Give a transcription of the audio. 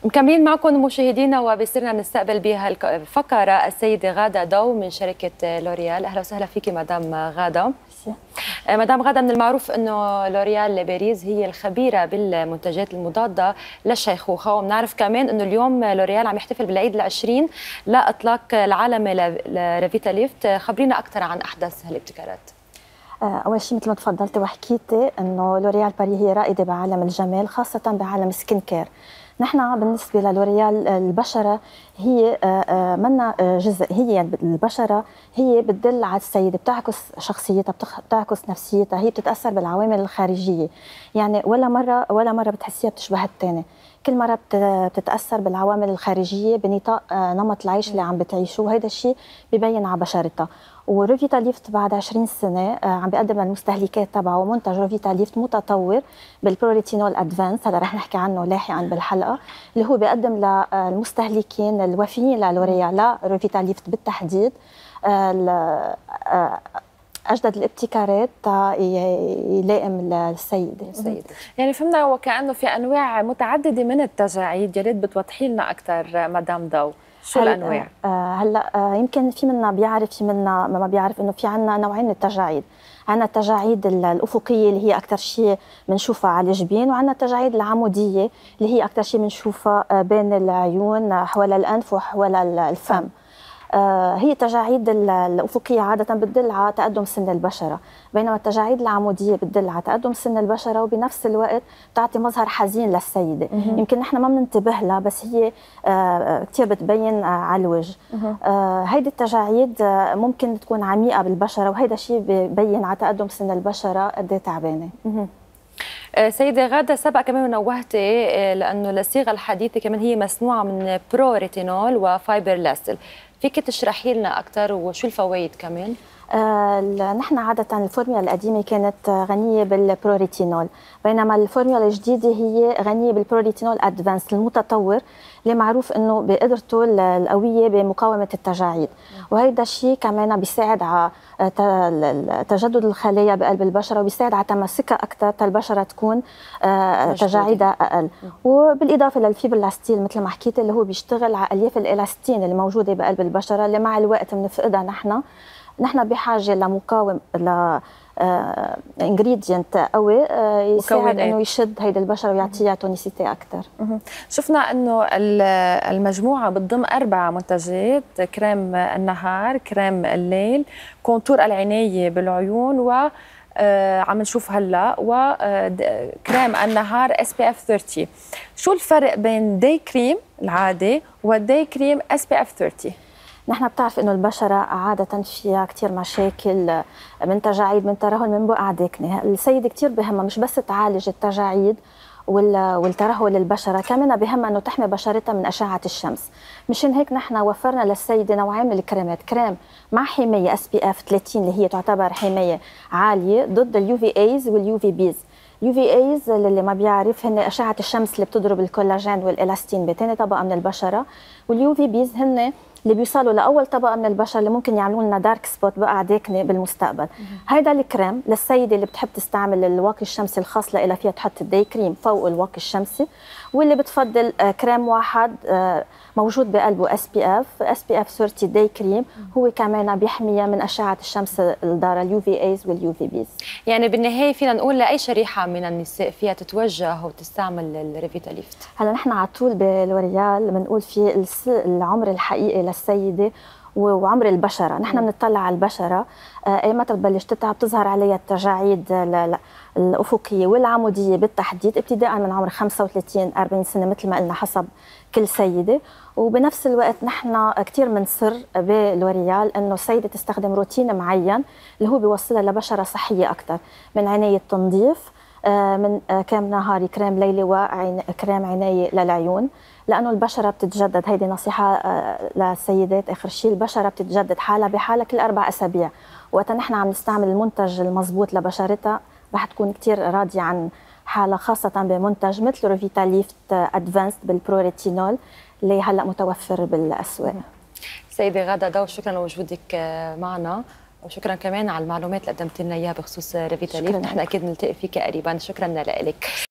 مكملين معكم مشاهدينا، وبصيرنا نستقبل بها الفقرة السيدة غادة ضو من شركة لوريال. أهلا وسهلا فيكي مدام غادة. مدام غادة، من المعروف أنه لوريال باريس هي الخبيرة بالمنتجات المضادة للشيخوخة، وبنعرف كمان أنه اليوم لوريال عم يحتفل بالعيد العشرين لإطلاق العالمي لريفيتاليفت. خبرينا أكثر عن أحدث هالابتكارات. أول شيء مثل ما تفضلتي وحكيتي أنه لوريال باريس هي رائدة بعالم الجمال، خاصة بعالم سكين كير. نحن بالنسبة للوريال البشرة هي منا جزء، هي البشرة هي بتدل على السيدة، بتعكس شخصيتها، بتعكس نفسيتها، هي بتتأثر بالعوامل الخارجية. يعني ولا مرة بتحسيها بتشبه الثانية، كل مرة بتتأثر بالعوامل الخارجية بنطاق نمط العيش اللي عم بتعيشه، وهذا الشيء ببين على بشرتها. وريفيتاليفت بعد 20 سنة عم بيقدم للمستهلكات تبعه منتج ريفيتاليفت متطور بالبروتينول ادفانس، هذا رح نحكي عنه لاحقا بالحلقة، اللي هو بيقدم للمستهلكين الوفيين للوريال ريفيتاليفت بالتحديد أجدد الابتكارات يلائم السيدة. يعني فهمنا وكأنه في أنواع متعددة من التجاعيد، يا ريت بتوضحي لنا أكثر مدام ضو شو الأنواع؟ هلا يمكن في منا بيعرف، في منا ما بيعرف إنه في عنا نوعين من التجاعيد. عنا التجاعيد الأفقية اللي هي أكثر شيء بنشوفها على الجبين، وعنا التجاعيد العمودية اللي هي أكثر شيء بنشوفها بين العيون حول الأنف وحول الفم. هي التجاعيد الأفقية عادة بتدل على تقدم سن البشرة، بينما التجاعيد العمودية بتدل على تقدم سن البشرة، وبنفس الوقت بتعطي مظهر حزين للسيدة. يمكن نحن ما بننتبه لها، بس هي كثير بتبين على الوجه. هيدي التجاعيد ممكن تكون عميقة بالبشرة، وهيدا الشيء ببين على تقدم سن البشرة قد ايه تعبانة. سيدة غادة، سبق كمان نوهتي لأنه الصيغة الحديثة كمان هي مصنوعة من برو ريتينول وفايبر لاستل، فيك تشرحي لنا أكثر وشو الفوائد كمان؟ نحن عادة الفورميولا القديمة كانت غنية بالبروتينول، بينما الفورميولا الجديدة هي غنية بالبروتينول ادفانس المتطور، اللي معروف انه بقدرته القوية بمقاومة التجاعيد، وهذا الشيء كمان بيساعد على تجدد الخلايا بقلب البشرة، وبيساعد على تماسكها أكثر، البشرة تكون تجاعيدها أقل. وبالإضافة للفيبرلاستين مثل ما حكيت، اللي هو بيشتغل على ألياف الإلاستين اللي موجودة بقلب البشرة، اللي مع الوقت بنفقدها نحن بحاجه لمقاوم انجريدينت قوي يساعد انه يشد هيدي البشره ويعطيها تونيسيتي اكثر. شفنا انه المجموعه بتضم 4 منتجات: كريم النهار، كريم الليل، كونتور العنايه بالعيون، و عم نشوف هلا وكريم النهار SPF 30. شو الفرق بين داي كريم العادي وداي كريم SPF 30؟ نحن بتعرف انه البشره عاده فيها كثير مشاكل من تجاعيد، من ترهل، من بقع داكنه. السيده كثير بهمها مش بس تعالج التجاعيد والترهل البشره، كمان بهمها انه تحمي بشرتها من اشعه الشمس. مشان هيك نحن وفرنا للسيده نوعين من الكريمات، كريم مع حمايه SPF 30 اللي هي تعتبر حمايه عاليه ضد اليو في ايز واليو في بيز. اليو في ايز اللي ما بيعرف هن اشعه الشمس اللي بتضرب الكولاجين والالاستين بثاني طبقه من البشره، واليو في بيز هن اللي بيوصلوا لاول طبقه من البشره اللي ممكن يعملوا لنا دارك سبوت، بقع داكنه بالمستقبل. هيدا الكريم للسيده اللي بتحب تستعمل الواقي الشمسي الخاص لها، فيها تحط الداي كريم فوق الواقي الشمسي، واللي بتفضل كريم واحد موجود بقلبه SPF 30 داي كريم، هو كمان بيحميها من اشعه الشمس الضاره اليو في ايز واليو في بيز. يعني بالنهايه فينا نقول لاي شريحه من النساء فيها تتوجه وتستعمل الريفيتاليفت؟ هلا نحن على طول بالوريال بنقول في العمر الحقيقي للسيده وعمر البشره. نحن بنطلع على البشره ايمتى بتبلش تتعب، بتظهر عليها التجاعيد الافقيه والعموديه بالتحديد ابتداء من عمر 35 40 سنه مثل ما قلنا حسب كل سيده. وبنفس الوقت نحن كثير بنصر بالوريال انه السيده تستخدم روتين معين اللي هو بيوصلها لبشره صحيه اكثر، من عنايه تنظيف، من كريم نهاري، كريم ليلي، وكريم عنايه للعيون، لانه البشره بتتجدد. هيدي نصيحه للسيدات اخر شيء، البشره بتتجدد حالها بحالها كل 4 أسابيع. وقت نحن عم نستعمل المنتج المضبوط لبشرتها رح تكون كثير راضيه عن حالها، خاصه بمنتج مثل ريفيتاليفت ادفانسد بالبروتينول اللي هلا متوفر بالاسواق. سيدة غادة ضو، شكرا لوجودك معنا، وشكرا كمان على المعلومات اللي قدمتي لنا اياها بخصوص ريفيتاليفت. نحن اكيد نلتقي فيك قريبا. شكرا لك.